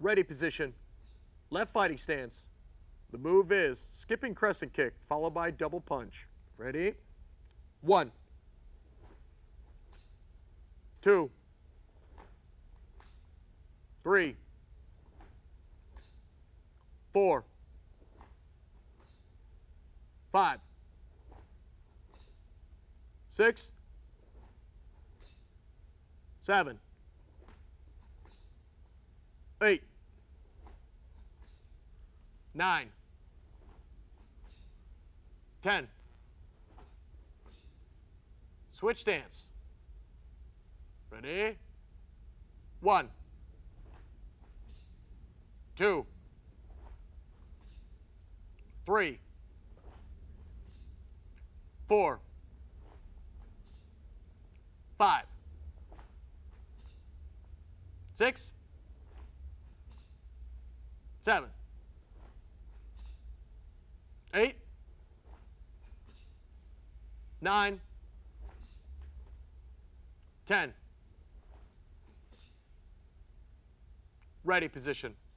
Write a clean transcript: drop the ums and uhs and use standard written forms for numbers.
Ready position. Left fighting stance. The move is skipping crescent kick, followed by double punch. Ready? 1, 2, 3, 4, 5, 6, 7, 8, 9, 10. Switch stance. Ready? 1, 2, 3, 4, 5, 6, 7, 8, 9, 10. Ready position.